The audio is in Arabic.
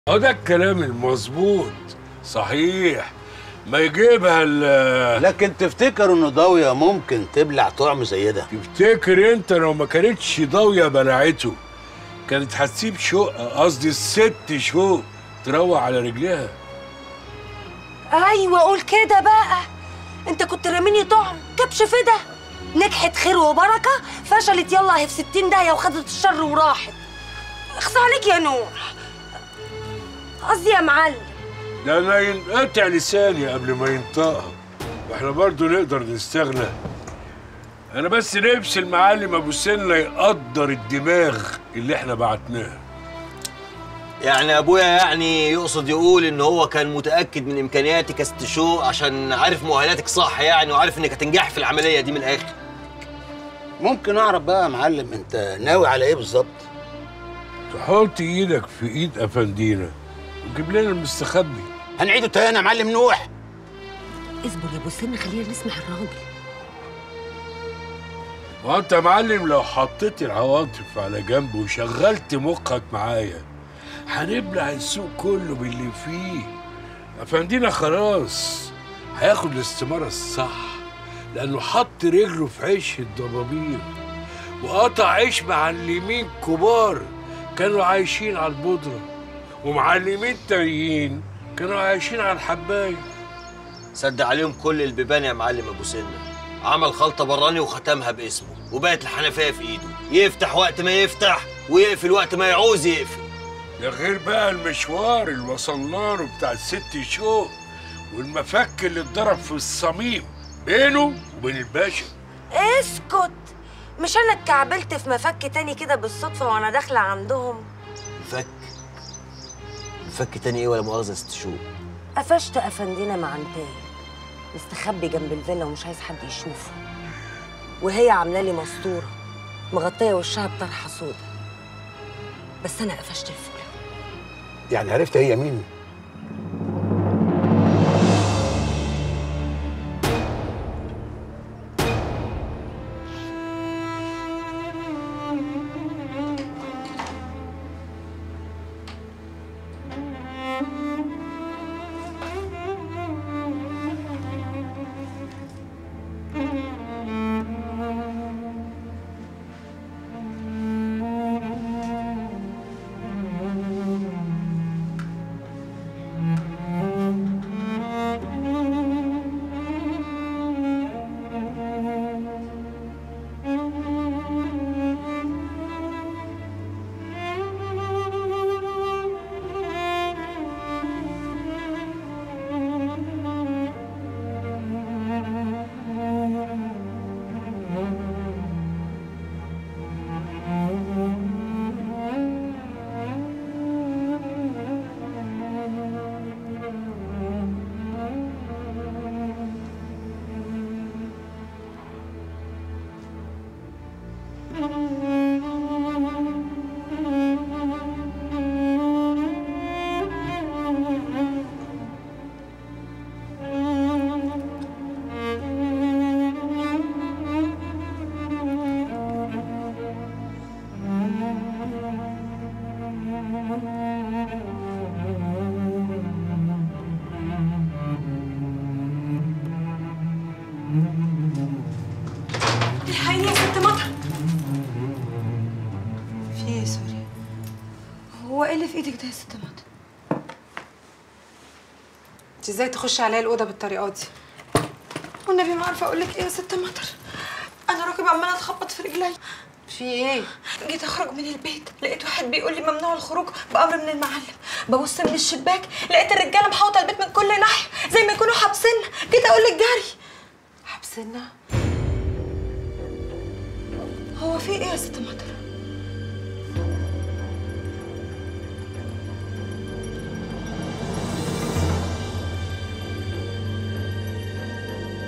ده الكلام المظبوط صحيح. ما يجيبها لكن تفتكر ان ضاويه ممكن تبلع طعم زي ده؟ تفتكر انت لو ما كانتش ضاويه بلعته كانت هتسيب شقه، قصدي الست شقه تروح على رجليها؟ ايوه قول كده بقى. انت كنت راميني طعم كبش فدا، نجحت خير وبركه، فشلت يلا هي في 60 داهيه وخدت الشر وراحت. اخص عليك يا نور، قصدي يا معلم. ده انا ينقطع لساني قبل ما ينطقها، واحنا برضو نقدر نستغنى. انا بس نفسي المعلم ابو سنه يقدر الدماغ اللي احنا بعتناها. يعني ابويا يقصد يقول ان هو كان متاكد من امكانياتك يا ست شو، عشان عارف مؤهلاتك صح وعارف انك هتنجح في العمليه دي من الاخر. ممكن اعرف بقى يا معلم انت ناوي على ايه بالظبط؟ تحط ايدك في ايد افندينا وجيب لنا المستخبي. هنعيده تاني يا معلم نوح؟ اصبر يا ابو سن، خلينا نسمع الراجل. وانت يا معلم لو حطيت العواطف على جنب وشغلت مخك معايا هنبلع السوق كله باللي فيه. افندينا خلاص هياخد الاستمارة الصح، لانه حط رجله في عيش الضبابير وقطع عيش معلمين كبار كانوا عايشين على البودرة، ومعلمين تانيين كانوا عايشين على الحباية. سد عليهم كل البيبان يا معلم ابو سنه، عمل خلطه براني وختمها باسمه، وبقت الحنفيه في ايده، يفتح وقت ما يفتح ويقفل وقت ما يعوز يقفل. ده غير بقى المشوار اللي وصلنا له بتاع الست شوق والمفك اللي اتضرب في الصميم بينه وبين الباشا. اسكت، مش انا اتكعبلت في مفك تاني كده بالصدفه وانا داخله عندهم؟ مفك تاني ايه ولا مؤاخذه يا ست شو؟ قفشت افندينا مع انتاي مستخبي جنب الفيلا ومش عايز حد يشوفه، وهي عامله لي مسطوره مغطيه وشها بطرحه سودا، بس انا قفشت الفوله. يعني عرفت هي مين؟ الحقيني يا ست مطر. في ايه؟ سوري، هو ايه اللي في ايدك ده يا ست مطر؟ انت ازاي تخشي عليا الاوضه بالطريقه دي؟ والنبي ما عارفه اقول لك ايه يا ست مطر، انا راكب عماله اتخبط في رجلي. في ايه؟ جيت اخرج من البيت لقيت واحد بيقول لي ممنوع الخروج بامر من المعلم، ببص من الشباك لقيت الرجاله محوطه البيت من كل ناحيه زي ما يكونوا حابسيننا، جيت اقول لك جري. حبسنا؟ هو في ايه يا ست مطر؟